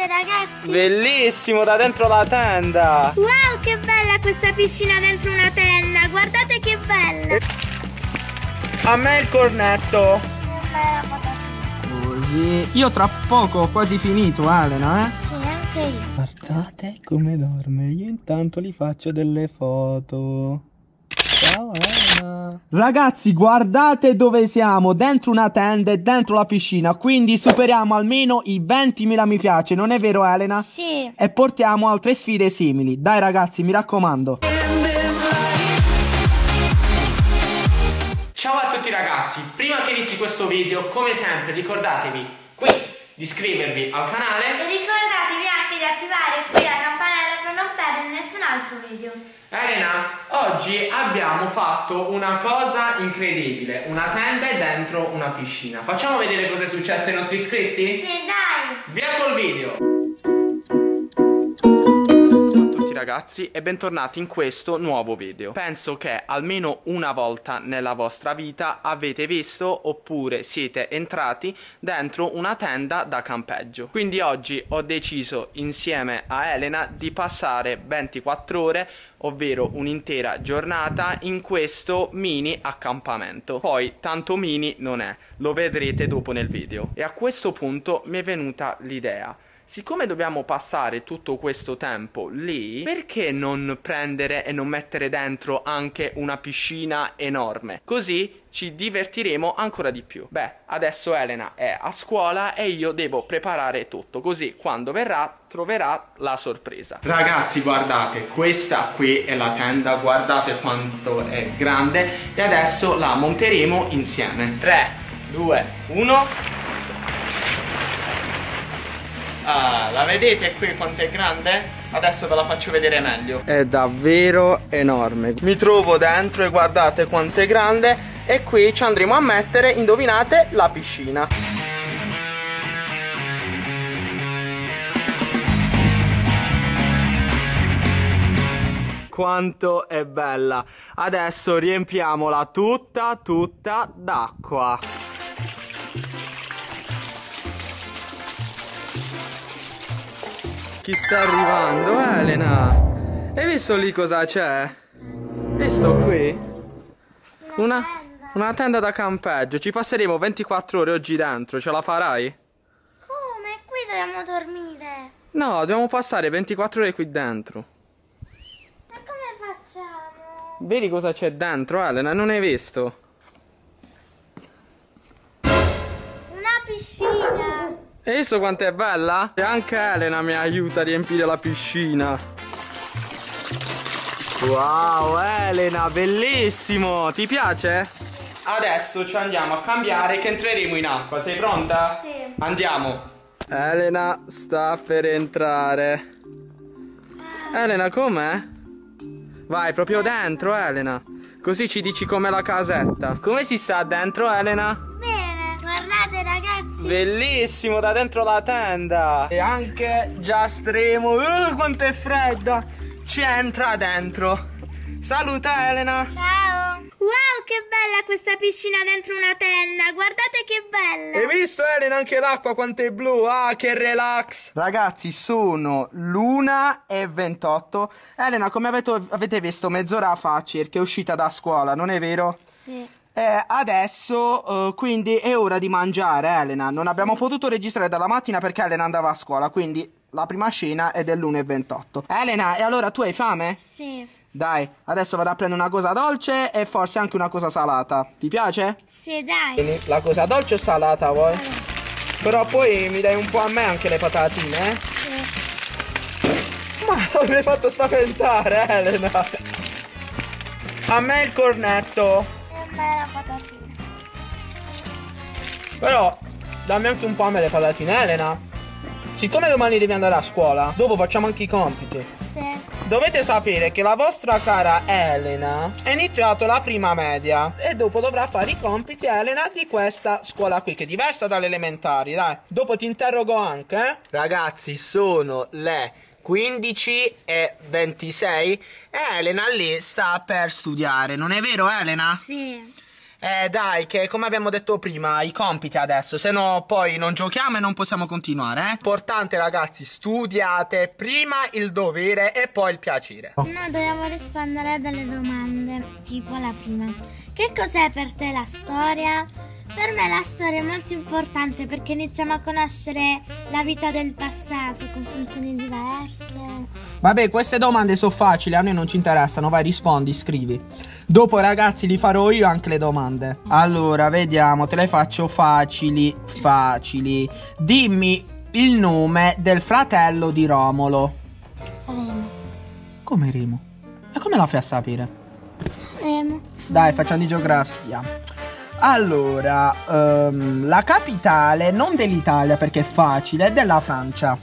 Guardate ragazzi! Bellissimo, da dentro la tenda! Wow, che bella questa piscina dentro una tenda! Guardate che bella! A me il cornetto! Così. Io tra poco ho quasi finito, Elena, Sì, anche io. Guardate come dorme, io intanto gli faccio delle foto. Ciao Elena. Ragazzi, guardate dove siamo, dentro una tenda e dentro la piscina, quindi superiamo almeno i 20.000 mi piace, non è vero Elena? Sì. E portiamo altre sfide simili. Dai ragazzi, mi raccomando. Ciao a tutti ragazzi, prima che inizi questo video, come sempre ricordatevi qui di iscrivervi al canale E ricordatevi anche di attivare qui la campanella per non perdere nessun altro video. Elena, oggi abbiamo fatto una cosa incredibile, una tenda e dentro una piscina. Facciamo vedere cosa è successo ai nostri iscritti? Sì, dai! Via col video! Ragazzi e bentornati in questo nuovo video. Penso che almeno una volta nella vostra vita avete visto oppure siete entrati dentro una tenda da campeggio. Quindi oggi ho deciso insieme a Elena di passare 24 ore, ovvero un'intera giornata, in questo mini accampamento. Poi tanto mini non è, lo vedrete dopo nel video. E a questo punto mi è venuta l'idea: siccome dobbiamo passare tutto questo tempo lì, perché non prendere e non mettere dentro anche una piscina enorme? Così ci divertiremo ancora di più. Beh, adesso Elena è a scuola e io devo preparare tutto, così quando verrà troverà la sorpresa. Ragazzi, guardate, questa qui è la tenda, guardate quanto è grande e adesso la monteremo insieme. 3, 2, 1... Ah, la vedete qui quanto è grande? Adesso ve la faccio vedere meglio. È davvero enorme. Mi trovo dentro e guardate quanto è grande. E qui ci andremo a mettere, indovinate, la piscina. Quanto è bella. Adesso riempiamola tutta d'acqua. Chi sta arrivando? Elena! Hai visto lì cosa c'è? Visto qui? Una tenda da campeggio. Ci passeremo 24 ore oggi dentro. Ce la farai? Come? Qui dobbiamo dormire. No, dobbiamo passare 24 ore qui dentro. Ma come facciamo? Vedi cosa c'è dentro, Elena? Non hai visto? Una piscina. Hai visto quanto è bella? E anche Elena mi aiuta a riempire la piscina. Wow, Elena, bellissimo! Ti piace? Adesso ci andiamo a cambiare che entreremo in acqua. Sei pronta? Sì. Andiamo. Elena sta per entrare. Elena, com'è? Vai proprio dentro, Elena. Così ci dici com'è la casetta. Come si sta dentro, Elena? Bene, guardate ragazzi. Bellissimo, da dentro la tenda. E anche già estremo. Quanto è fredda. Ci entra dentro. Saluta Elena. Ciao. Wow, che bella questa piscina dentro una tenda. Guardate che bella. Hai visto Elena anche l'acqua quanto è blu? Ah, che relax. Ragazzi, sono l'1:28. Elena, come avete visto, mezz'ora fa circa è uscita da scuola, non è vero? Sì. Adesso quindi è ora di mangiare, Elena. Non abbiamo potuto registrare dalla mattina perché Elena andava a scuola, quindi la prima cena è dell'1:28. Elena, e allora tu hai fame? Sì. Dai, adesso vado a prendere una cosa dolce e forse anche una cosa salata. Ti piace? Sì, dai. Quindi la cosa dolce o salata vuoi? Però poi mi dai un po' a me anche le patatine, eh? Sì. Ma mi hai fatto spaventare, Elena. A me il cornetto. E a me la patatina. Però dammi anche un po' a me le patatine, Elena. Siccome domani devi andare a scuola, dopo facciamo anche i compiti. Sì. Dovete sapere che la vostra cara Elena ha iniziato la prima media e dopo dovrà fare i compiti, Elena, di questa scuola qui, che è diversa dalle elementari, dai. Dopo ti interrogo anche, eh? Ragazzi, sono le 15:26 e Elena lì sta per studiare, non è vero, Elena? Sì. Dai, che come abbiamo detto prima, i compiti adesso, se no poi non giochiamo e non possiamo continuare, eh? Importante, ragazzi, studiate prima il dovere e poi il piacere. No, dobbiamo rispondere a delle domande, tipo la prima. Che cos'è per te la storia? Per me la storia è molto importante perché iniziamo a conoscere la vita del passato con funzioni diverse. Vabbè, queste domande sono facili, a noi non ci interessano, vai, rispondi, scrivi. Dopo, ragazzi, li farò io anche le domande. Allora, vediamo, te le faccio facili. Dimmi il nome del fratello di Romolo. Remo. Come Remo? E come la fai a sapere? Remo. Dai, facciamo di geografia. Allora, la capitale non dell'Italia perché è facile, è della Francia.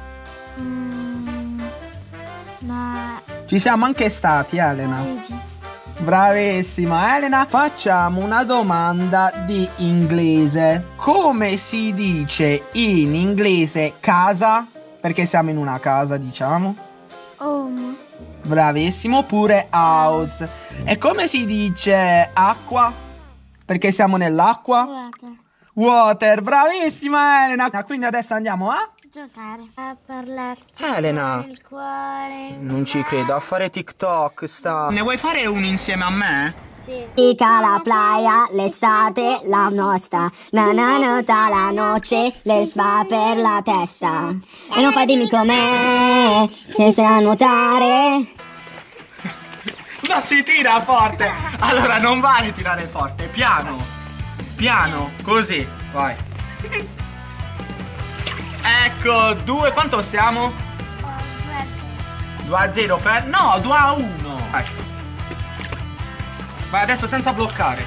Ma... Ci siamo anche stati, Elena. Parigi. Bravissima, Elena. Facciamo una domanda di inglese. Come si dice in inglese casa? Perché siamo in una casa, diciamo. Home. Bravissimo, pure house. E come si dice acqua? Perché siamo nell'acqua? Water. Water, bravissima Elena. Quindi adesso andiamo a Giocare. A parlarti. Elena. Il cuore. Non ci credo, a fare TikTok sta. Ne vuoi fare uno insieme a me? Sì. Ica la playa, l'estate, la nostra. Nananota la noce, le spa per la testa. E non fai dimmi com'è, che sai a nuotare. Non si tira forte. Allora non vale tirare forte, piano. Piano, così, vai. Ecco, 2, quanto siamo? 2-0 per... No, 2-1. Vai. Vai adesso senza bloccare.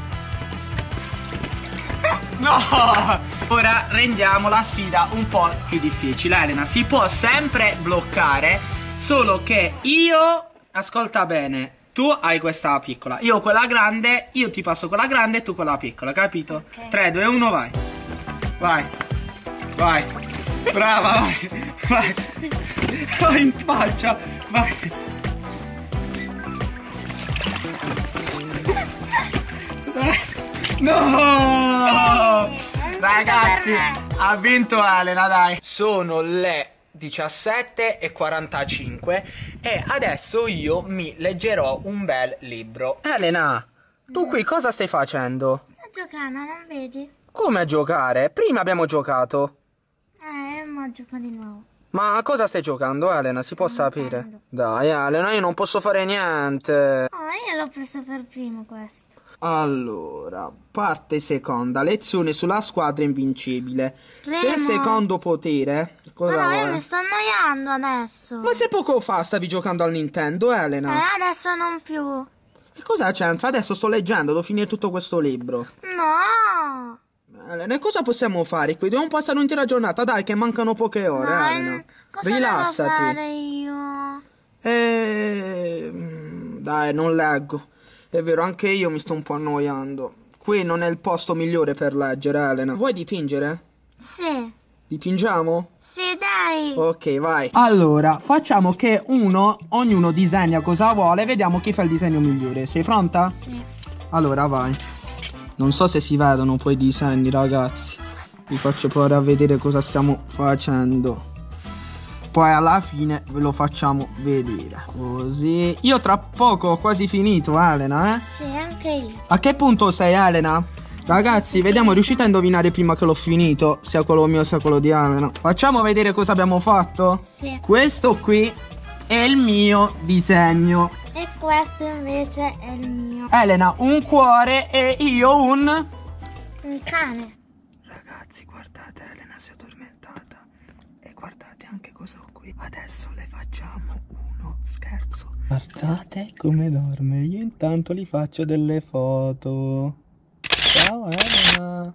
No! Ora rendiamo la sfida un po' più difficile, Elena. Si può sempre bloccare, solo che io... Ascolta bene, tu hai questa piccola, io quella grande, io ti passo quella grande e tu quella piccola, capito? Okay. 3, 2, 1, vai. Vai. Vai. Brava, vai. Vai. Vai in faccia. Vai. No! Ragazzi, ha vinto Elena, dai. Sono le 17:45 e adesso io mi leggerò un bel libro. Elena, tu qui cosa stai facendo? Sto giocando, non vedi? Come a giocare? Prima abbiamo giocato. Ma gioco di nuovo. Ma cosa stai giocando, Elena? Si può sapere? Dai, Elena, io non posso fare niente. Oh, io l'ho preso per primo questo. Allora, parte seconda, lezione sulla squadra invincibile. Remo. Se secondo potere... Cosa no, io vuoi? mi sto annoiando adesso. Ma se poco fa stavi giocando al Nintendo, Elena? Adesso non più. E cosa c'entra? Adesso sto leggendo, devo finire tutto questo libro. No! Elena, cosa possiamo fare qui? Dobbiamo passare un'intera giornata, dai, che mancano poche ore, No, Elena. cosa Rilassati. devo fare io? Dai, non leggo. È vero, anche io mi sto un po' annoiando. Qui non è il posto migliore per leggere, Elena. Vuoi dipingere? Sì. Dipingiamo? Sì, dai. Ok, vai. Allora, facciamo che ognuno disegna cosa vuole e vediamo chi fa il disegno migliore. Sei pronta? Sì. Allora, vai. Non so se si vedono poi i disegni, ragazzi. Vi faccio provare a vedere cosa stiamo facendo. Poi alla fine ve lo facciamo vedere. Così. Io tra poco ho quasi finito, Elena, eh? Sì, anche io. A che punto sei, Elena? Ragazzi, vediamo, riuscite a indovinare prima che l'ho finito? Sia quello mio sia quello di Elena. Facciamo vedere cosa abbiamo fatto? Sì. Questo qui è il mio disegno. E questo invece è il mio. Elena, un cuore e io un cane. Ragazzi, guardate, Elena si è addormentata. E guardate anche cosa ho qui. Adesso le facciamo uno scherzo. Guardate come dorme. Io intanto gli faccio delle foto. Ciao Elena.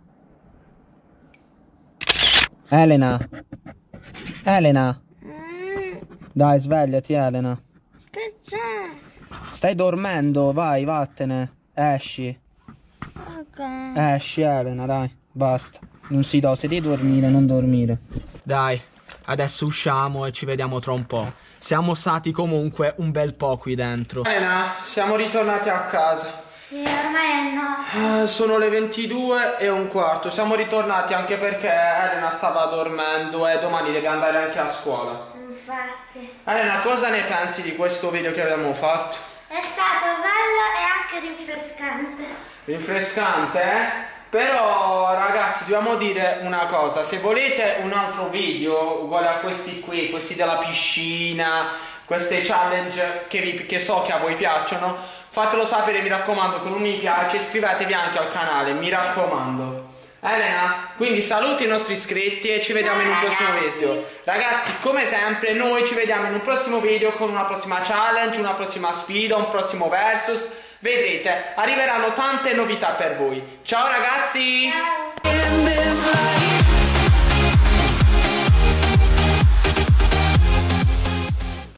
Elena. Elena. Dai, svegliati, Elena. Che c'è? Stai dormendo, vai, vattene. Esci. Ok. Esci, Elena, dai, basta. Non si do, se devi dormire, non dormire. Dai, adesso usciamo e ci vediamo tra un po'. Siamo stati comunque un bel po' qui dentro. Elena, siamo ritornati a casa. Sì. Sì, ormai è no. Sono le 22:15. Siamo ritornati anche perché Elena stava dormendo e domani deve andare anche a scuola. Infatti. Elena, cosa ne pensi di questo video che abbiamo fatto? È stato bello e anche rinfrescante. Rinfrescante, eh? Però ragazzi dobbiamo dire una cosa, se volete un altro video uguale a questi qui, questi della piscina, queste challenge che so che a voi piacciono, fatelo sapere, mi raccomando, con un mi piace, iscrivetevi anche al canale, mi raccomando. Elena, quindi saluti i nostri iscritti e ci vediamo in un prossimo video. Ragazzi, come sempre, noi ci vediamo in un prossimo video con una prossima challenge, una prossima sfida, un prossimo versus. Vedrete, arriveranno tante novità per voi. Ciao ragazzi! Ciao!